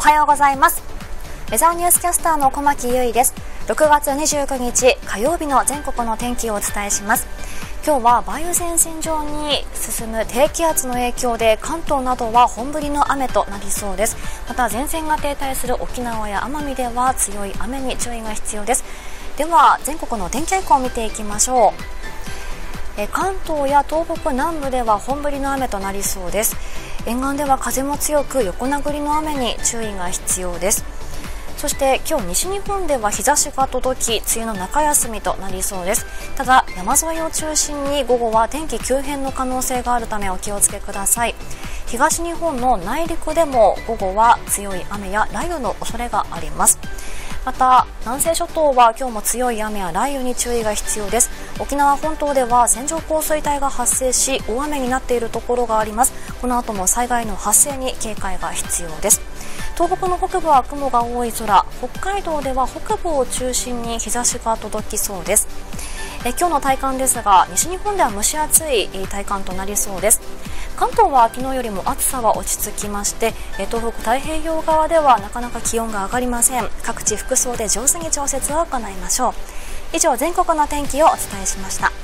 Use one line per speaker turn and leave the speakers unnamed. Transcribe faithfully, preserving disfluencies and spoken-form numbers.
はようございます。ウェザーニュースキャスターの小牧優衣です。ろくがつにじゅうくにち火曜日の全国の天気をお伝えします。今日は梅雨前線上に進む低気圧の影響で関東などは本降りの雨となりそうです。また前線が停滞する沖縄や奄美では強い雨に注意が必要です。では全国の天気傾向を見ていきましょう。え関東や東北南部では本降りの雨となりそうです。沿岸では風も強く横殴りの雨に注意が必要です。そして今日西日本では日差しが届き梅雨の中休みとなりそうです。ただ山沿いを中心に午後は天気急変の可能性があるためお気をつけください。東日本の内陸でも午後は強い雨や雷雨の恐れがあります。また南西諸島は今日も強い雨や雷雨に注意が必要です。沖縄本島では線状降水帯が発生し大雨になっているところがあります。この後も災害の発生に警戒が必要です。東北の北部は雲が多い空、北海道では北部を中心に日差しが届きそうです。え今日の体感ですが西日本では蒸し暑い体感となりそうです。関東は昨日よりも暑さは落ち着きまして東北太平洋側ではなかなか気温が上がりません。各地服装で上手に調節を行いましょう。以上全国の天気をお伝えしました。